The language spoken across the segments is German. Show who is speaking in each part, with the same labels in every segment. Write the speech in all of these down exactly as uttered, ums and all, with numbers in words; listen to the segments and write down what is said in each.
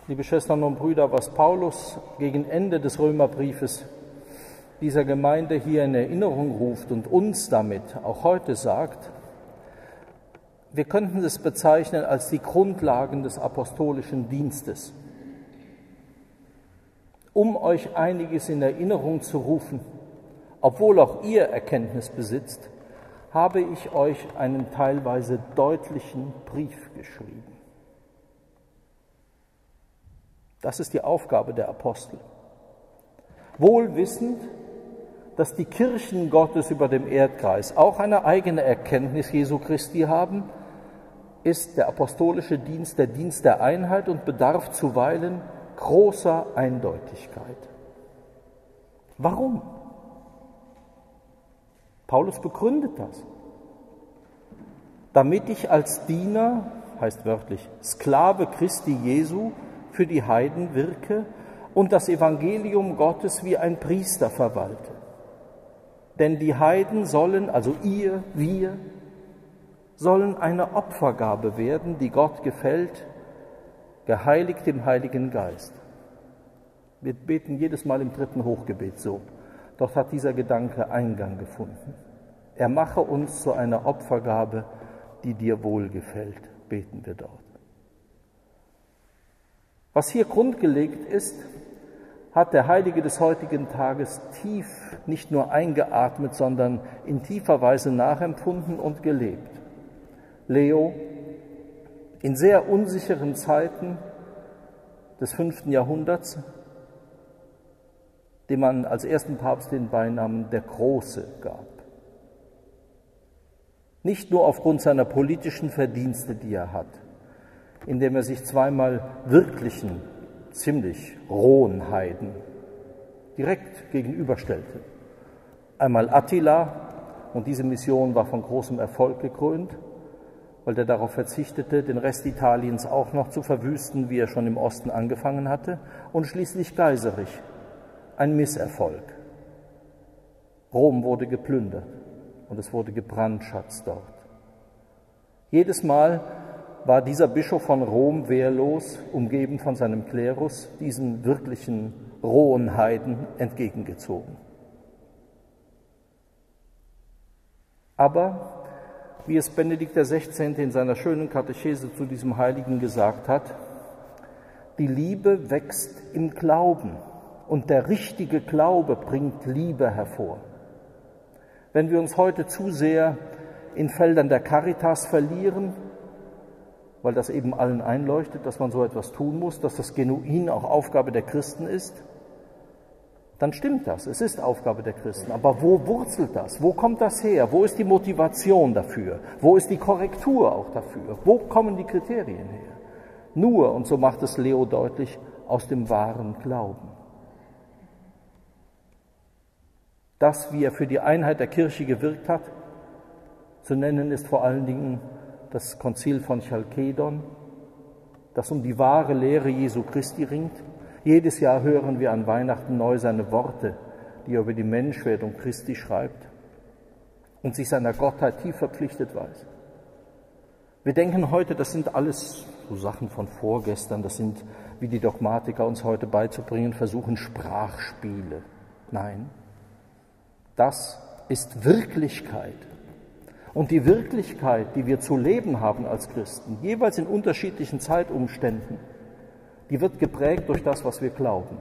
Speaker 1: Liebe Schwestern und Brüder, was Paulus gegen Ende des Römerbriefes dieser Gemeinde hier in Erinnerung ruft und uns damit auch heute sagt, wir könnten es bezeichnen als die Grundlagen des apostolischen Dienstes. Um euch einiges in Erinnerung zu rufen, obwohl auch ihr Erkenntnis besitzt, habe ich euch einen teilweise deutlichen Brief geschrieben. Das ist die Aufgabe der Apostel. Wohl wissend, dass die Kirchen Gottes über dem Erdkreis auch eine eigene Erkenntnis Jesu Christi haben, ist der apostolische Dienst der Dienst der Einheit und bedarf zuweilen großer Eindeutigkeit. Warum? Paulus begründet das. Damit ich als Diener, heißt wörtlich Sklave Christi Jesu, für die Heiden wirke und das Evangelium Gottes wie ein Priester verwalte. Denn die Heiden sollen, also ihr, wir, sollen eine Opfergabe werden, die Gott gefällt, geheiligt im Heiligen Geist. Wir beten jedes Mal im dritten Hochgebet so. Dort hat dieser Gedanke Eingang gefunden. Er mache uns zu einer Opfergabe, die dir wohlgefällt, beten wir dort. Was hier grundgelegt ist, hat der Heilige des heutigen Tages tief nicht nur eingeatmet, sondern in tiefer Weise nachempfunden und gelebt. Leo, in sehr unsicheren Zeiten des fünften Jahrhunderts, dem man als ersten Papst den Beinamen der Große gab. Nicht nur aufgrund seiner politischen Verdienste, die er hat, indem er sich zweimal wirklichen, ziemlich rohen Heiden direkt gegenüberstellte. Einmal Attila, und diese Mission war von großem Erfolg gekrönt, weil er darauf verzichtete, den Rest Italiens auch noch zu verwüsten, wie er schon im Osten angefangen hatte, und schließlich Geiserich, ein Misserfolg. Rom wurde geplündert und es wurde gebrandschatzt dort. Jedes Mal war dieser Bischof von Rom wehrlos, umgeben von seinem Klerus, diesen wirklichen rohen Heiden entgegengezogen. Aber, wie es Benedikt der Sechzehnte in seiner schönen Katechese zu diesem Heiligen gesagt hat, die Liebe wächst im Glauben und der richtige Glaube bringt Liebe hervor. Wenn wir uns heute zu sehr in Feldern der Caritas verlieren, weil das eben allen einleuchtet, dass man so etwas tun muss, dass das genuin auch Aufgabe der Christen ist, dann stimmt das, es ist Aufgabe der Christen. Aber wo wurzelt das? Wo kommt das her? Wo ist die Motivation dafür? Wo ist die Korrektur auch dafür? Wo kommen die Kriterien her? Nur, und so macht es Leo deutlich, aus dem wahren Glauben. Das, wie er für die Einheit der Kirche gewirkt hat, zu nennen ist vor allen Dingen das Konzil von Chalkedon, das um die wahre Lehre Jesu Christi ringt. Jedes Jahr hören wir an Weihnachten neu seine Worte, die er über die Menschwerdung Christi schreibt und sich seiner Gottheit tief verpflichtet weiß. Wir denken heute, das sind alles so Sachen von vorgestern, das sind, wie die Dogmatiker uns heute beizubringen versuchen, Sprachspiele. Nein, das ist Wirklichkeit. Und die Wirklichkeit, die wir zu leben haben als Christen, jeweils in unterschiedlichen Zeitumständen, die wird geprägt durch das, was wir glauben.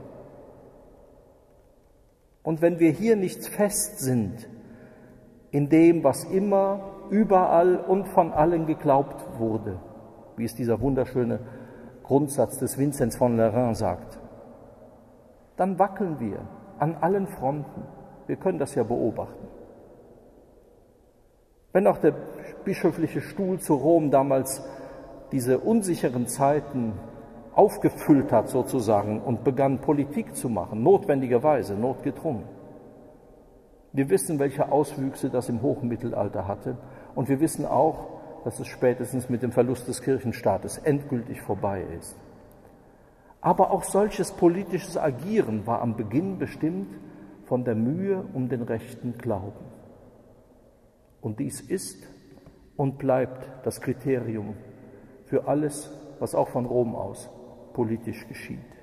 Speaker 1: Und wenn wir hier nicht fest sind in dem, was immer, überall und von allen geglaubt wurde, wie es dieser wunderschöne Grundsatz des Vinzenz von Lerins sagt, dann wackeln wir an allen Fronten. Wir können das ja beobachten. Wenn auch der bischöfliche Stuhl zu Rom damals diese unsicheren Zeiten aufgefüllt hat sozusagen und begann Politik zu machen, notwendigerweise, notgedrungen. Wir wissen, welche Auswüchse das im Hochmittelalter hatte und wir wissen auch, dass es spätestens mit dem Verlust des Kirchenstaates endgültig vorbei ist. Aber auch solches politisches Agieren war am Beginn bestimmt von der Mühe um den rechten Glauben. Und dies ist und bleibt das Kriterium für alles, was auch von Rom aus politisch geschieht.